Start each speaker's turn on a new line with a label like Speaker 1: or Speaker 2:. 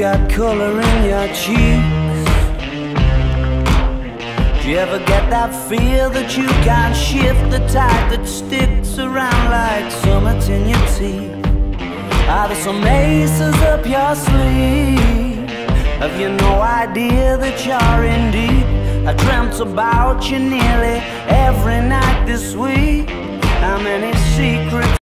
Speaker 1: got color in your cheeks? Do you ever get that feel that you can't shift, the tide that sticks around like summits in your teeth? Are there some aces up your sleeve? Have you no idea that you're in deep? I dreamt about you nearly every night this week. How many secrets